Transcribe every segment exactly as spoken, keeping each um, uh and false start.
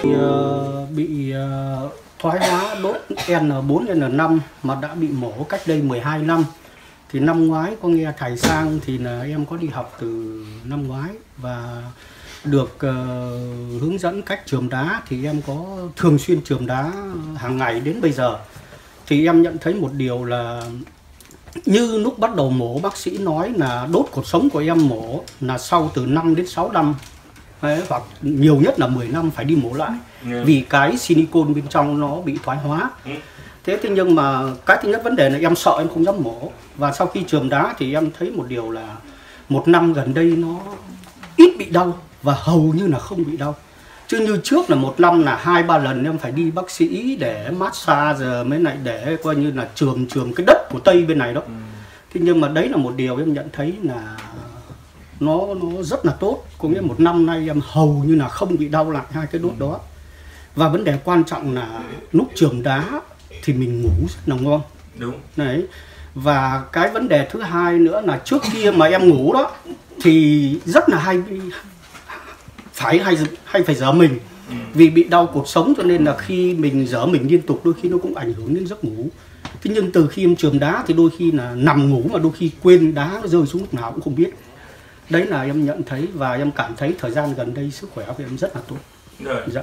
uh, bị uh, thoái hóa đốt N bốn N năm mà đã bị mổ cách đây mười hai năm. Thì năm ngoái có nghe thầy sang thì là em có đi học từ năm ngoái và được uh, hướng dẫn cách chườm đá, thì em có thường xuyên chườm đá hàng ngày đến bây giờ. Thì em nhận thấy một điều là như lúc bắt đầu mổ bác sĩ nói là đốt cột sống của em mổ là sau từ năm đến sáu năm đấy, hoặc nhiều nhất là mười năm phải đi mổ lại, yeah. Vì cái silicone bên trong nó bị thoái hóa. ừ. Thế thế nhưng mà cái thứ nhất vấn đề là em sợ, em không dám mổ. Và sau khi chườm đá thì em thấy một điều là một năm gần đây nó ít bị đau và hầu như là không bị đau. Chứ như trước là một năm là hai ba lần em phải đi bác sĩ để massage giờ mới lại để coi như là chườm chườm cái đất của tây bên này đó. ừ. Thế nhưng mà đấy là một điều em nhận thấy là nó nó rất là tốt, có nghĩa một năm nay em hầu như là không bị đau lại hai cái đốt đó. Và vấn đề quan trọng là lúc chườm đá thì mình ngủ rất là ngon. Đúng. Đấy. Và cái vấn đề thứ hai nữa là trước kia mà em ngủ đó thì rất là hay phải hay hay phải giở mình. ừ. Vì bị đau cột sống cho nên là khi mình giở mình liên tục đôi khi nó cũng ảnh hưởng đến giấc ngủ. Thế nhưng từ khi em chườm đá thì đôi khi là nằm ngủ mà đôi khi quên đá nó rơi xuống lúc nào cũng không biết. Đấy là em nhận thấy và em cảm thấy thời gian gần đây sức khỏe của em rất là tốt. Rồi. Dạ.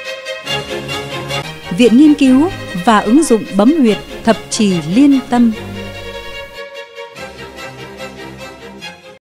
Viện Nghiên cứu và ứng dụng bấm huyệt Thập Trì Liên Tâm.